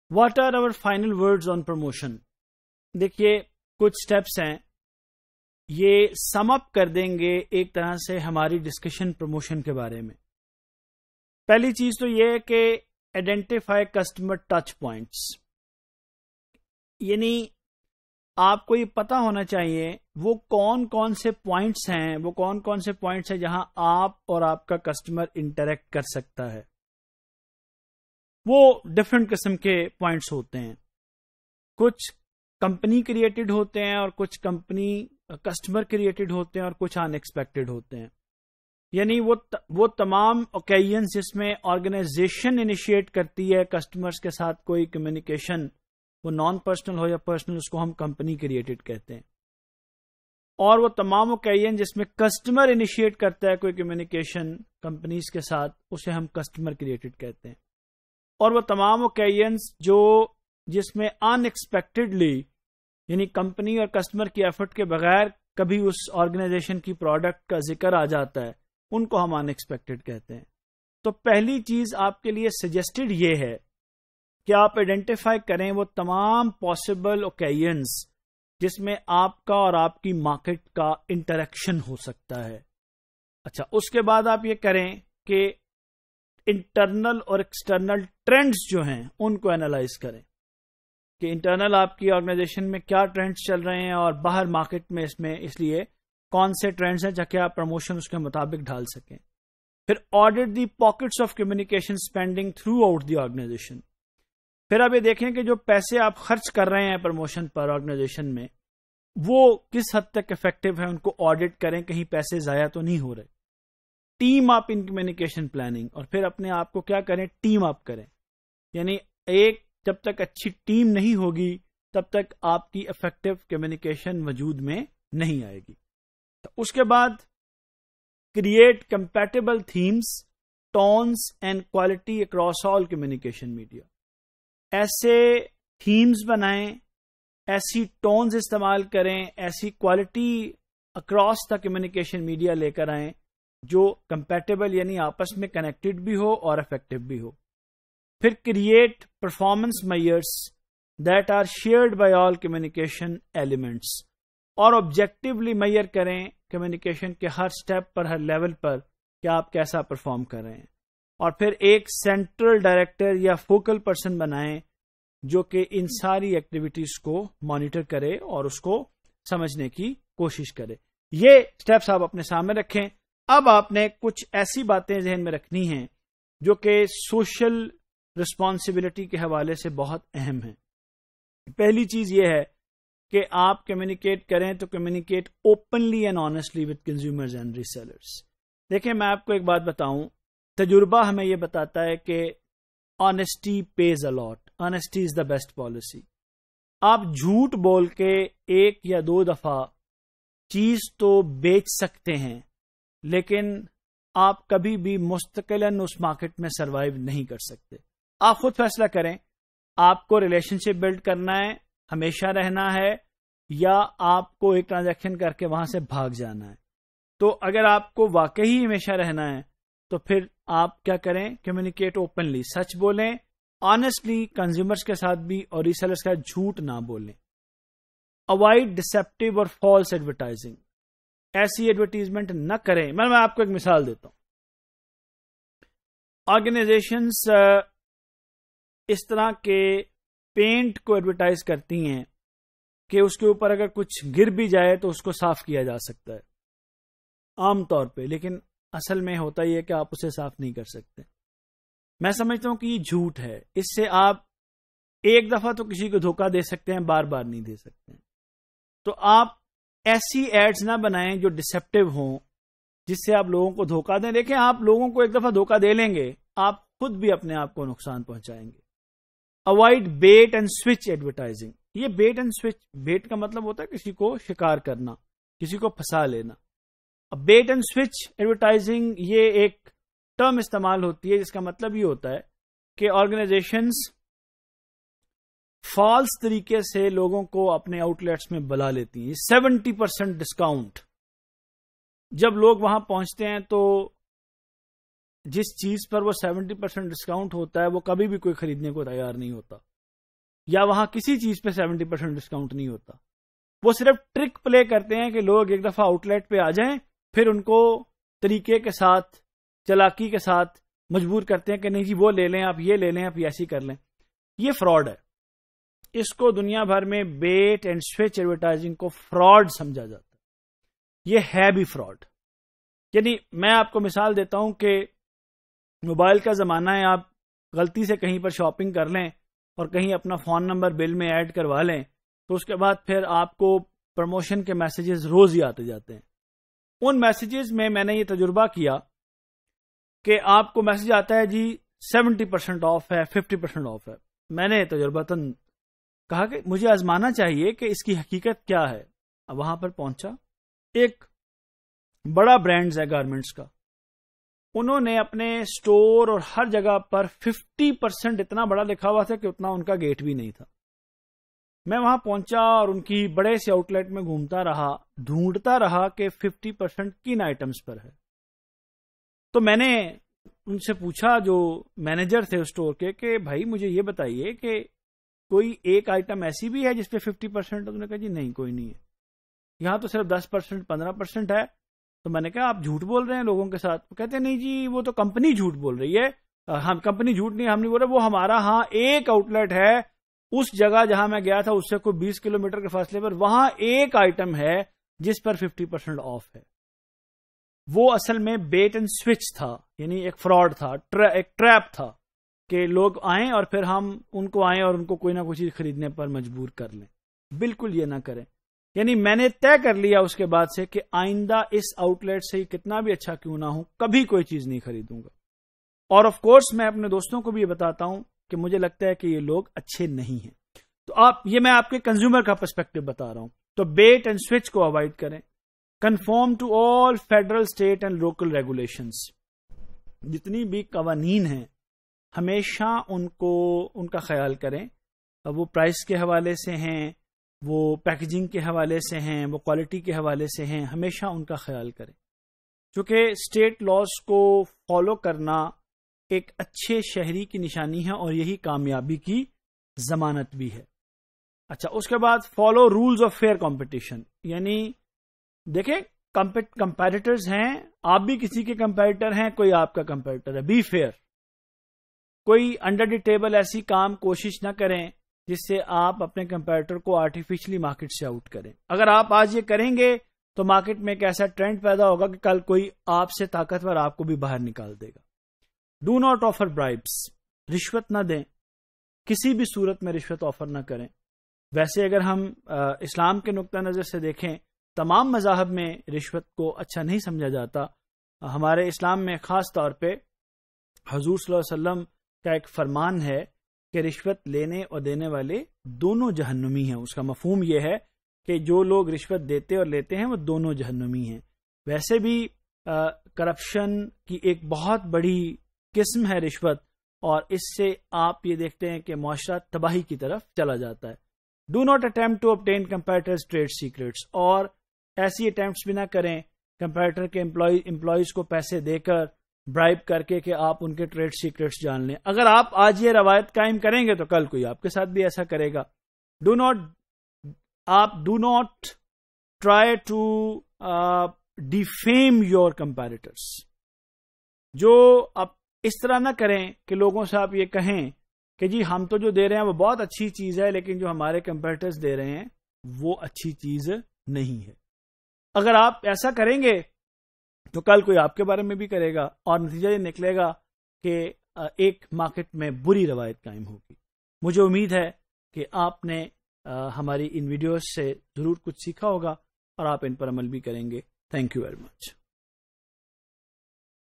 What are our final words on promotion? دیکھیے کچھ steps ہیں، یہ سم اپ کر دیں گے ایک طرح سے ہماری ڈسکشن پروموشن کے بارے میں. پہلی چیز تو یہ ہے کہ آئیڈینٹیفائی کسٹمر ٹچ پوائنٹس، یعنی آپ کو یہ پتا ہونا چاہیے وہ کون کون سے پوائنٹس ہیں، وہ کون کون سے پوائنٹس ہیں جہاں آپ اور آپ کا کسٹمر انٹریکٹ کر سکتا ہے. وہ ڈفرینٹ قسم کے پوائنٹس ہوتے ہیں، کچھ کمپنی کریٹڈ ہوتے ہیں اور کچھ کمپنی کسٹمر کریٹڈ ہوتے ہیں اور کچھ ان ایکسپیکٹڈ ہوتے ہیں. یعنی وہ تمام اوکیزنز جس میں آرگنائزیشن انیشیٹ کرتی ہے کسٹمرز کے ساتھ کوئی کمیونیکیشن، وہ نان پرسنل ہو یا پرسنل، اس کو ہم کمپنی کریٹڈ کہتے ہیں. اور وہ تمام اوکیزن جس میں کسٹمر انیشیٹ کرتا ہے کوئی کمیونیکیشن کمپنیز کے ساتھ، اسے ہم کسٹمر کریٹڈ کہتے ہیں. اور وہ تمام اوکیزنز جس میں ان ایکسپیکٹڈلی، یعنی کمپنی اور کسٹمر کی ایفرٹ کے بغیر کبھی اس آرگنائزیشن کی پروڈکٹ کا ذکر آ جاتا ہے، ان کو ہم ان ایکسپیکٹڈ کہتے ہیں. تو پہلی چیز آپ کے لیے سجیسٹڈ یہ ہے کہ آپ آئیڈینٹیفائی کریں وہ تمام پاسبل اوکیزنز جس میں آپ کا اور آپ کی مارکیٹ کا انٹریکشن ہو سکتا ہے. اچھا، اس کے بعد آپ یہ کریں کہ انٹرنل اور ایکسٹرنل ٹرینڈز جو ہیں ان کو اینالائز کریں کہ انٹرنل آپ کی آرگنائزیشن میں کیا ٹرینڈز چل رہے ہیں اور باہر مارکیٹ میں اس لیے کون سے ٹرینڈز ہیں جا کے آپ پروموشن اس کے مطابق ڈھال سکیں. پھر audit the pockets of communication spending throughout the organization. پھر آپ یہ دیکھیں کہ جو پیسے آپ خرچ کر رہے ہیں پروموشن پر آرگنائزیشن میں، وہ کس حد تک افیکٹو ہے، ان کو آڈٹ کریں، کہیں پیسے ضائع تو نہیں ہو رہے. Team up in communication planning, اور پھر اپنے آپ کو کیا کریں، ٹیم اپ کریں. یعنی جب تک اچھی ٹیم نہیں ہوگی تب تک آپ کی افیکٹو کمیونیکیشن وجود میں نہیں آئے گی. اس کے بعد create compatible themes, tones and quality across all communication media. ایسے تھیمز بنائیں، ایسی ٹونز استعمال کریں، ایسی quality across the communication media لے کر آئیں جو کمپیٹیبل، یعنی آپس میں کنیکٹڈ بھی ہو اور افیکٹو بھی ہو. پھر create performance measures that are shared by all communication elements, اور آبجیکٹولی میئر کریں کمیونیکیشن کے ہر سٹیپ پر، ہر لیول پر کہ آپ کیسا پرفارم کر رہے ہیں. اور پھر ایک سینٹرل ڈائریکٹر یا فوکل پرسن بنائیں جو کہ ان ساری ایکٹیویٹیز کو مانیٹر کرے اور اس کو سمجھنے کی کوشش کرے. یہ سٹیپس آپ اپنے سامنے رکھیں. اب آپ نے کچھ ایسی باتیں ذہن میں رکھنی ہیں جو کہ سوشل رسپانسبلٹی کے حوالے سے بہت اہم ہیں. پہلی چیز یہ ہے کہ آپ کمیونیکیٹ کریں تو communicate openly and honestly with consumers and resellers. دیکھیں، میں آپ کو ایک بات بتاؤں، تجربہ ہمیں یہ بتاتا ہے کہ honesty pays a lot, honesty is the best policy. آپ جھوٹ بول کے ایک یا دو دفعہ چیز تو بیچ سکتے ہیں، لیکن آپ کبھی بھی مستقلاً اس مارکیٹ میں سروائیو نہیں کر سکتے. آپ خود فیصلہ کریں، آپ کو ریلیشن شپ بلڈ کرنا ہے، ہمیشہ رہنا ہے، یا آپ کو ایک ٹرانزیکشن کر کے وہاں سے بھاگ جانا ہے. تو اگر آپ کو واقعی ہمیشہ رہنا ہے تو پھر آپ کیا کریں، کمیونیکیٹ اوپنلی، سچ بولیں، آنیسٹلی کنزیومرز کے ساتھ بھی اور ریسیلرز کے ساتھ جھوٹ نہ بولیں. اوائڈ ڈسیپٹیو اور فالس ایڈورٹائزنگ، ایسی ایڈورٹیزمنٹ نہ کریں. میں آپ کو ایک مثال دیتا ہوں. آرگنائزیشنز اس طرح کے پینٹ کو ایڈورٹائز کرتی ہیں کہ اس کے اوپر اگر کچھ گر بھی جائے تو اس کو صاف کیا جا سکتا ہے عام طور پہ، لیکن اصل میں ہوتا ہی ہے کہ آپ اسے صاف نہیں کر سکتے. میں سمجھتا ہوں کہ یہ جھوٹ ہے. اس سے آپ ایک دفعہ تو کسی کو دھوکہ دے سکتے ہیں، بار بار نہیں دے سکتے. تو آپ ایسی ایڈز نہ بنائیں جو ڈسیپٹیو ہوں، جس سے آپ لوگوں کو دھوکہ دیں. دیکھیں، آپ لوگوں کو ایک دفعہ دھوکہ دے لیں گے، آپ خود بھی اپنے آپ کو نقصان پہنچائیں گے. Avoid bait and switch advertising. یہ بیٹ اینڈ سوئچ، بیٹ کا مطلب ہوتا ہے کسی کو شکار کرنا، کسی کو پھنسا لینا. اب بیٹ اینڈ سوئچ ایڈورٹائزنگ یہ ایک ٹرم استعمال ہوتی ہے جس کا مطلب یہ ہوتا ہے کہ آرگنائزیشنز فالس طریقے سے لوگوں کو اپنے آؤٹ لیٹس میں بلا لیتی ہیں. 70% ڈسکاؤنٹ. جب لوگ وہاں پہنچتے ہیں تو جس چیز پر وہ 70% ڈسکاؤنٹ ہوتا ہے وہ کبھی بھی کوئی خریدنے کو تیار نہیں ہوتا. یا وہاں کسی چیز پہ 70% ڈسکاؤنٹ نہیں ہوتا. وہ صرف ٹرک پلے کرتے ہیں کہ لوگ ایک دفعہ آؤٹ لیٹ پہ آ جائیں، پھر ان کو طریقے کے ساتھ، چلاکی کے ساتھ مجبور کرتے ہیں کہ نہیں جی وہ لے لیں، آپ یہ لے لیں، آپ ایسی کر لیں. یہ فراڈ ہے. اس کو دنیا بھر میں بیٹ اینڈ سوئچ ایڈورٹائزنگ کو فراڈ سمجھا جاتا ہے. یہ ہے بھی فراڈ. یعنی میں آپ کو مثال دیتا ہوں کہ موبائل کا زمانہ ہے، آپ غلطی سے کہیں پر شاپنگ کر لیں اور کہیں اپنا فون نمبر بل میں ایڈ کروا لیں، تو اس کے بعد پھر آپ کو پروموشن کے میسیجز روز ہی آتے جاتے ہیں. ان میسیجز میں نے یہ تجربہ کیا کہ آپ کو میسج آتا ہے جی 70% آف ہے، 50% آف ہے. میں نے تجربتاً کہا کہ مجھے آزمانا چاہیے کہ اس کی حقیقت کیا ہے. اب وہاں پر پہنچا، ایک بڑا برانڈز ہے گارمنٹس کا، انہوں نے اپنے سٹور اور ہر جگہ پر 50% اتنا بڑا لکھا ہوا تھا کہ اتنا ان کا گیٹ بھی نہیں تھا. میں وہاں پہنچا اور ان کی بڑے سے آؤٹ لیٹ میں گھومتا رہا، ڈھونڈتا رہا کہ 50% کن آئٹمس پر ہے. تو میں نے ان سے پوچھا، جو مینیجر تھے اسٹور کے، کہ بھائی مجھے یہ بتائیے کہ کوئی ایک آئٹم ایسی بھی ہے جس پہ 50%؟ انہوں نے کہا جی نہیں، کوئی نہیں ہے، یہاں تو صرف 10% 15% ہے. تو میں نے کہا آپ جھوٹ بول رہے ہیں لوگوں کے ساتھ. وہ کہتے ہیں نہیں جی وہ تو کمپنی جھوٹ بول رہی ہے. ہم کمپنی جھوٹ نہیں، ہم نہیں بول رہے، وہ ہمارا ہاں ایک آؤٹ لیٹ ہے اس جگہ جہاں میں گیا تھا اس سے کوئی 20 کلومیٹر کے فاصلے پر، وہاں ایک آئٹم ہے جس پر 50% آف ہے. وہ اصل میں بیٹ اینڈ سوئچ تھا، یعنی ایک فراڈ تھا، ایک ٹریپ تھا کہ لوگ آئیں اور پھر ہم ان کو آئیں اور ان کو کوئی نہ کوئی چیز خریدنے پر مجبور کر لیں. بالکل یہ نہ کریں. یعنی میں نے طے کر لیا اس کے بعد سے کہ آئندہ اس آؤٹ لیٹ سے کتنا بھی اچھا کیوں نہ ہو، کبھی کوئی چیز نہیں خریدوں گا. اور آف کورس میں اپنے دوستوں کو بھی یہ بتاتا ہوں کہ مجھے لگتا ہے کہ یہ لوگ اچھے نہیں ہیں. تو یہ میں آپ کے کنزیومر کا پرسپیکٹو بتا رہا ہوں. تو بیٹ اینڈ سوئچ کو اوائڈ کریں. Conform to all federal, state and local regulations. جتنی بھی قوانین ہیں ہمیشہ ان کا خیال کریں. وہ پرائس کے حوالے سے ہیں، وہ پیکیجنگ کے حوالے سے ہیں، وہ کوالٹی کے حوالے سے ہیں، ہمیشہ ان کا خیال کریں. چونکہ اسٹیٹ لاز کو فالو کرنا ایک اچھے شہری کی نشانی ہے اور یہی کامیابی کی ضمانت بھی ہے. اچھا، اس کے بعد follow rules of fair competition. یعنی دیکھیں کمپیٹیٹرز ہیں، آپ بھی کسی کے کمپیٹیٹر ہیں، کوئی آپ کا کمپیٹیٹر ہے. Be fair. کوئی انڈر دی ٹیبل ایسی کام کوشش نہ کریں جس سے آپ اپنے کمپیٹیٹر کو آرٹیفیشلی مارکیٹ سے آؤٹ کریں. اگر آپ آج یہ کریں گے تو مارکیٹ میں ایک ایسا ٹرینڈ پیدا ہوگا کہ کل کوئی آپ سے طاقتور آپ کو بھی باہر نکال دے گا. Do not offer bribes. رشوت نہ دیں، کسی بھی صورت میں رشوت آفر نہ کریں. ویسے اگر ہم اسلام کے نقطہ نظر سے دیکھیں، تمام مذاہب میں رشوت کو اچھا نہیں سمجھا جاتا. ہمارے اسلام میں خاص طور پہ حضور صلی اللہ علیہ وسلم کا ایک فرمان ہے کہ رشوت لینے اور دینے والے دونوں جہنمی ہیں. اس کا مفہوم یہ ہے کہ جو لوگ رشوت دیتے اور لیتے ہیں وہ دونوں جہنمی ہیں. ویسے بھی کرپشن کی ایک بہت بڑی قسم ہے رشوت، اور اس سے آپ یہ دیکھتے ہیں کہ معاشرہ تباہی کی طرف چلا جاتا ہے. Do not attempt to obtain competitors' trade secrets. اور ایسی اٹیمپٹس بھی نہ کریں کمپیٹیٹر کے امپلائیز کو پیسے دے کر، برائب کر کے، کہ آپ ان کے ٹریڈ سیکرٹس جان لیں. اگر آپ آج یہ روایت قائم کریں گے تو کل کوئی آپ کے ساتھ بھی ایسا کرے گا. Do not try to defame your competitors. جو آپ اس طرح نہ کریں کہ لوگوں سے آپ یہ کہیں کہ جی ہم تو جو دے رہے ہیں وہ بہت اچھی چیز ہے، لیکن جو ہمارے کمپیٹیٹرز دے رہے ہیں وہ اچھی چیز نہیں ہے. اگر آپ ایسا کریں گے تو کل کوئی آپ کے بارے میں بھی کرے گا، اور نتیجہ یہ نکلے گا کہ ایک مارکیٹ میں بری روایت قائم ہوگی. مجھے امید ہے کہ آپ نے ہماری ان ویڈیوز سے ضرور کچھ سیکھا ہوگا اور آپ ان پر عمل بھی کریں گے. Thank you very much.